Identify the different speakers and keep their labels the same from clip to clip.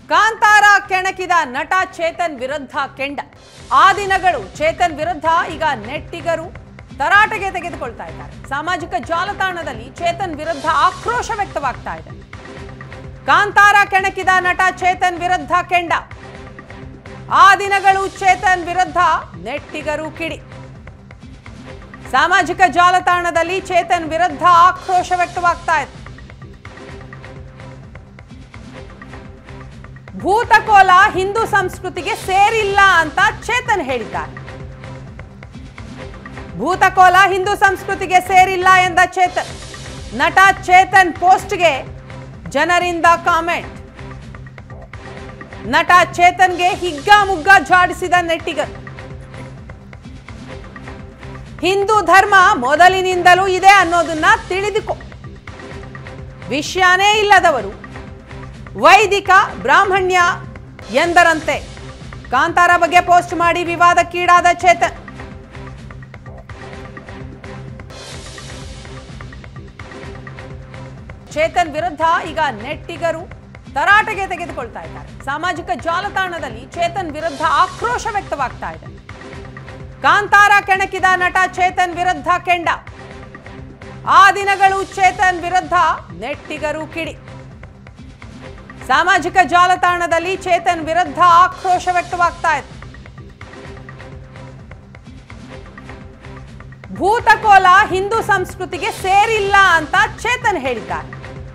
Speaker 1: ಕಾಂತಾರ ಕೆಣಕಿದ ನಟ ಚೇತನ್ ವಿರುದ್ಧ ಕೆಂಡ ಆ ದಿನಗಳು ಚೇತನ್ ವಿರುದ್ಧ ಈಗ ನೆಟ್ಟಿಗರು ತರಾಟೆಗೆ ತೆಗೆದುಕೊಳ್ತಾ ಇದ್ದಾರೆ। ಸಾಮಾಜಿಕ ಜಾಲತಾಣದಲ್ಲಿ ಚೇತನ್ ವಿರುದ್ಧ ಆಕ್ರೋಶ ವ್ಯಕ್ತವಾಗ್ತಾ ಇದೆ। ಕಾಂತಾರ ಕೆಣಕಿದ ನಟ ಚೇತನ್ ವಿರುದ್ಧ ಕೆಂಡ ಆ ದಿನಗಳು ಚೇತನ್ ವಿರುದ್ಧ ನೆಟ್ಟಿಗರು ಕಿಡಿ। ಸಾಮಾಜಿಕ ಜಾಲತಾಣದಲ್ಲಿ ಚೇತನ್ ವಿರುದ್ಧ ಆಕ್ರೋಶ ವ್ಯಕ್ತವಾಗ್ತಾ ಇದೆ। ಭೂತಕೋಲ ಹಿಂದೂ ಸಂಸ್ಕೃತಿಗೆ ಸೇರಿಲ್ಲ ಅಂತ ಚೇತನ್ ಹೇಳಿದ್ದಾರೆ। ಭೂತಕೋಲ ಹಿಂದೂ ಸಂಸ್ಕೃತಿಗೆ ಸೇರಿಲ್ಲ ಎಂದ ಚೇತನ್ ನಟ ಚೇತನ್ ಪೋಸ್ಟ್ಗೆ ಜನರಿಂದ ಕಾಮೆಂಟ್। ನಟ ಚೇತನ್ಗೆ ಹಿಗ್ಗಾಮುಗ್ಗ ಜಾಡಿಸಿದ ನೆಟ್ಟಿಗರು। ಹಿಂದೂ ಧರ್ಮ ಮೊದಲಿನಿಂದಲೂ ಇದೆ ಅನ್ನೋದನ್ನ ತಿಳಿದುಕೋ, ವಿಷಯನೇ ಇಲ್ಲದವರು ವೈದಿಕ ಬ್ರಾಹ್ಮಣ್ಯ ಎಂದರಂತೆ। ಕಾಂತಾರ ಬಗ್ಗೆ ಪೋಸ್ಟ್ ಮಾಡಿ ವಿವಾದಕ್ಕೀಡಾದ ಚೇತನ್। ಚೇತನ್ ವಿರುದ್ಧ ಈಗ ನೆಟ್ಟಿಗರು ತರಾಟೆಗೆ ತೆಗೆದುಕೊಳ್ತಾ ಇದ್ದಾರೆ। ಸಾಮಾಜಿಕ ಜಾಲತಾಣದಲ್ಲಿ ಚೇತನ್ ವಿರುದ್ಧ ಆಕ್ರೋಶ ವ್ಯಕ್ತವಾಗ್ತಾ ಇದೆ। ಕಾಂತಾರ ಕೆಣಕಿದ ನಟ ಚೇತನ್ ವಿರುದ್ಧ ಕೆಂಡ ಆ ದಿನಗಳು ಚೇತನ್ ವಿರುದ್ಧ ನೆಟ್ಟಿಗರು ಕಿಡಿ। ಸಾಮಾಜಿಕ ಜಾಲತಾಣದಲ್ಲಿ ಚೇತನ್ ವಿರುದ್ಧ ಆಕ್ರೋಶ ವ್ಯಕ್ತವಾಗ್ತಾ ಇದೆ। ಭೂತಕೋಲ ಹಿಂದೂ ಸಂಸ್ಕೃತಿಗೆ ಸೇರಿಲ್ಲ ಅಂತ ಚೇತನ್ ಹೇಳಿದ್ದಾರೆ।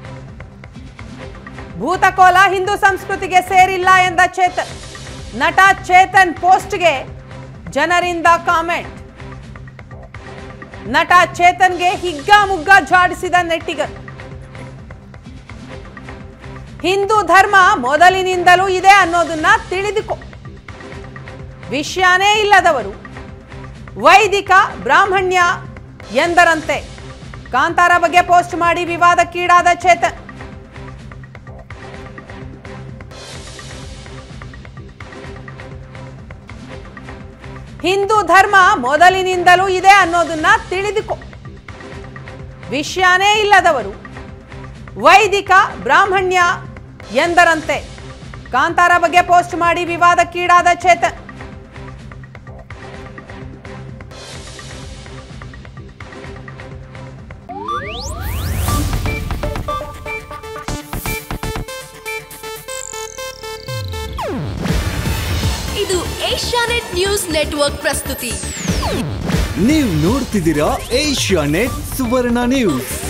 Speaker 1: ಭೂತಕೋಲ ಹಿಂದೂ ಸಂಸ್ಕೃತಿಗೆ ಸೇರಿಲ್ಲ ಎಂದ ಚೇತನ್ ನಟ ಚೇತನ್ ಪೋಸ್ಟ್ಗೆ ಜನರಿಂದ ಕಾಮೆಂಟ್। ನಟ ಚೇತನ್ಗೆ ಹಿಗ್ಗಾಮುಗ್ಗ ಜಾಡಿಸಿದ ನೆಟ್ಟಿಗರು। ಹಿಂದೂ ಧರ್ಮ ಮೊದಲಿನಿಂದಲೂ ಇದೆ ಅನ್ನೋದನ್ನ ತಿಳಿದುಕೋ, ವಿಷಯನೇ ಇಲ್ಲದವರು ವೈದಿಕ ಬ್ರಾಹ್ಮಣ್ಯ ಎಂದರಂತೆ। ಕಾಂತಾರ ಬಗ್ಗೆ ಪೋಸ್ಟ್ ಮಾಡಿ ವಿವಾದಕ್ಕೀಡಾದ ಚೇತನ್। ಹಿಂದೂ ಧರ್ಮ ಮೊದಲಿನಿಂದಲೂ ಇದೆ ಅನ್ನೋದನ್ನ ತಿಳಿದುಕೋ, ವಿಷಯನೇ ಇಲ್ಲದವರು ವೈದಿಕ ಬ್ರಾಹ್ಮಣ್ಯ ಎಂದರಂತೆ। ಕಾಂತಾರ ಬಗ್ಗೆ ಪೋಸ್ಟ್ ಮಾಡಿ ವಿವಾದಕ್ಕೀಡಾದ ಚೇತನ್।
Speaker 2: ಇದು ಏಷ್ಯಾನೆಟ್ ನ್ಯೂಸ್ ನೆಟ್ವರ್ಕ್ ಪ್ರಸ್ತುತಿ।
Speaker 3: ನೀವು ನೋಡ್ತಿದ್ದೀರಾ ಏಷ್ಯಾನೆಟ್ ಸುವರ್ಣ ನ್ಯೂಸ್।